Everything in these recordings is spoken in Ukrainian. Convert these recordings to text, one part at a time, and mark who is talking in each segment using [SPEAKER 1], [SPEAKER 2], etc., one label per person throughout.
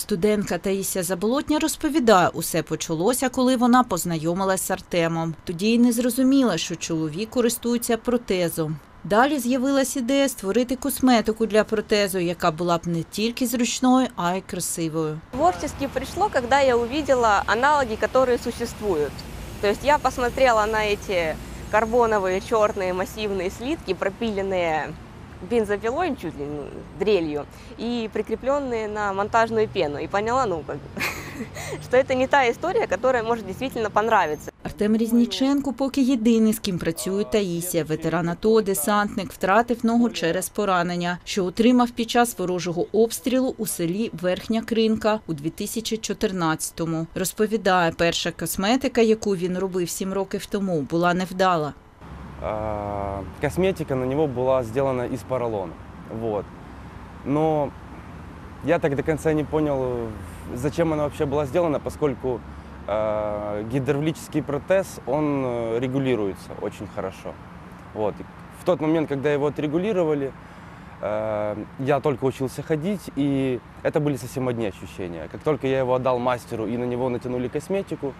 [SPEAKER 1] Студентка Таїсія Заболотня розповідає, усе почалося, коли вона познайомилась з Артемом. Тоді й не зрозуміла, що чоловік користується протезом. Далі з'явилась ідея створити косметику для протезу, яка була б не тільки зручною, а й красивою.
[SPEAKER 2] Творчески пришло, когда я увидела аналоги, которые существуют. То есть я посмотрела на эти карбоновые черные массивные слитки, пропиленные бензопилой, чуть ли не дрелью, и прикрепленные на монтажную пену. И поняла, что это не та история, которая может действительно понравиться.
[SPEAKER 1] Артем Різніченко поки єдиний, з ким працює Таїсія. Ветеран АТО, десантник, втратив ногу через поранення, що отримав під час ворожого обстрілу у селі Верхня Кринка у 2014-му. Розповідає, перша косметика, яку він робив 7 років тому, була невдала.
[SPEAKER 3] Косметика на него была сделана из поролона. Вот. Но я так до конца не понял, зачем она вообще была сделана, поскольку гидравлический протез, он регулируется очень хорошо. Вот. В тот момент, когда его отрегулировали, я только учился ходить, и это были совсем одни ощущения. Как только я его отдал мастеру и на него натянули косметику,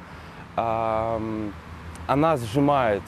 [SPEAKER 3] она сжимает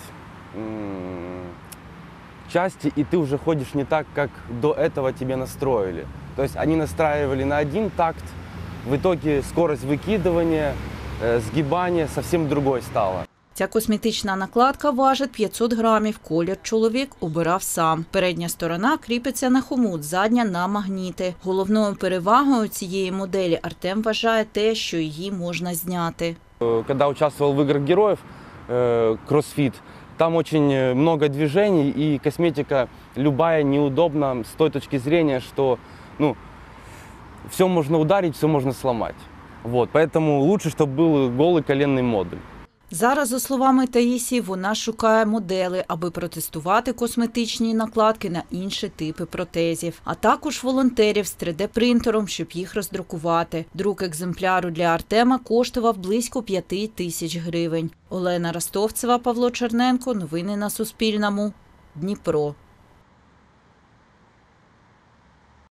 [SPEAKER 3] части, и ты уже ходишь не так, как до этого тебе настроили. То есть они настраивали на один такт, в итоге скорость выкидывания, сгибания совсем другой стала.
[SPEAKER 1] Ця косметична накладка важить 500 грамів, колір чоловік обирав сам. Передня сторона кріпиться на хомут, задня – на магніти. Головною перевагою цієї моделі Артем вважає те, що її можна зняти.
[SPEAKER 3] Когда участвовал в играх героев, кроссфит, там очень много движений, и косметика любая неудобна с той точки зрения, что все можно ударить, все можно сломать. Вот, поэтому лучше, чтобы был голый коленный модуль.
[SPEAKER 1] Зараз, за словами Таїсії, вона шукає модели, аби протестувати косметичні накладки на інші типи протезів, а також волонтерів з 3D-принтером, щоб їх роздрукувати. Друк екземпляру для Артема коштував близько 5000 гривень. Олена Ростовцева, Павло Черненко. Новини на Суспільному. Дніпро.